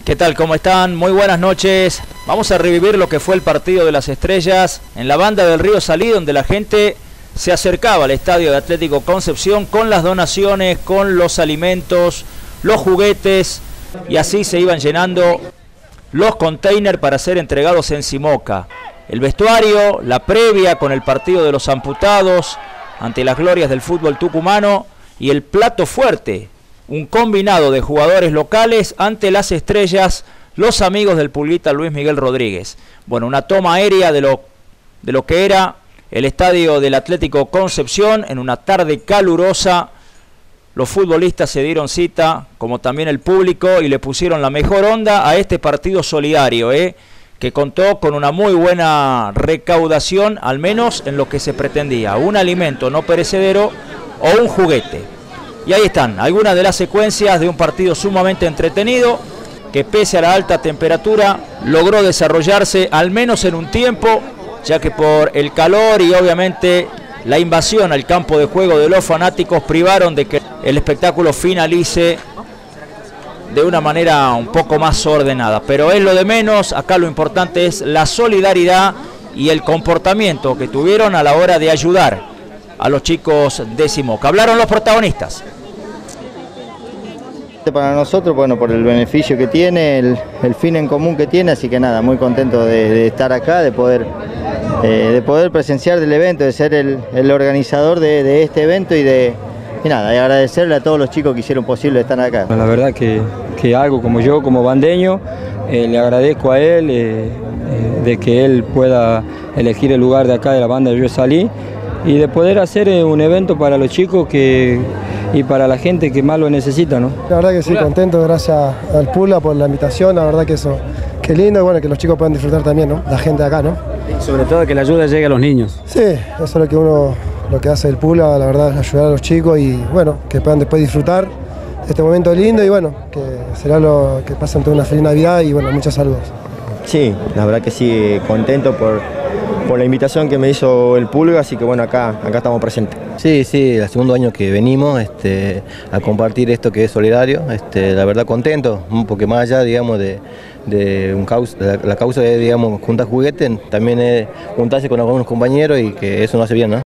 ¿Qué tal? ¿Cómo están? Muy buenas noches. Vamos a revivir lo que fue el partido de las Estrellas en la banda del Río Salí, donde la gente se acercaba al estadio de Atlético Concepción con las donaciones, con los alimentos, los juguetes, y así se iban llenando los containers para ser entregados en Simoca. El vestuario, la previa con el partido de los amputados ante las glorias del fútbol tucumano, y el plato fuerte, un combinado de jugadores locales ante las Estrellas, los amigos del Pulguita Luis Miguel Rodríguez. Bueno, una toma aérea de lo que era el estadio del Atlético Concepción en una tarde calurosa. Los futbolistas se dieron cita, como también el público, y le pusieron la mejor onda a este partido solidario, que contó con una muy buena recaudación, al menos en lo que se pretendía: un alimento no perecedero o un juguete. Y ahí están algunas de las secuencias de un partido sumamente entretenido, que pese a la alta temperatura logró desarrollarse al menos en un tiempo, ya que por el calor y obviamente la invasión al campo de juego de los fanáticos privaron de que el espectáculo finalice de una manera un poco más ordenada. Pero es lo de menos. Acá lo importante es la solidaridad y el comportamiento que tuvieron a la hora de ayudar a los chicos de Simoca. Hablaron los protagonistas. Para nosotros, bueno, por el beneficio que tiene, el fin en común que tiene, así que nada, muy contento de estar acá, de poder presenciar del evento, de ser el organizador de este evento y nada, y agradecerle a todos los chicos que hicieron posible estar acá. La verdad que algo como yo, como bandeño, le agradezco a él de que él pueda elegir el lugar de acá de la banda de Río Salí y de poder hacer un evento para los chicos y para la gente que más lo necesita, ¿no? La verdad que sí, contento, gracias al Pula por la invitación, la verdad que eso, qué lindo, y bueno, que los chicos puedan disfrutar también, ¿no? La gente de acá, ¿no? Sobre todo que la ayuda llegue a los niños. Sí, eso es lo que hace el Pula, la verdad, es ayudar a los chicos y bueno, que puedan después disfrutar de este momento lindo y bueno, que será lo que pasen toda una feliz Navidad y bueno, muchos saludos. Sí, la verdad que sí, contento por la invitación que me hizo el Pulga, así que bueno, acá estamos presentes. Sí, el segundo año que venimos a compartir esto que es solidario, la verdad contento, porque más allá, digamos, de la causa de, digamos, juntar juguetes, también es juntarse con algunos compañeros y que eso nos hace bien, ¿no?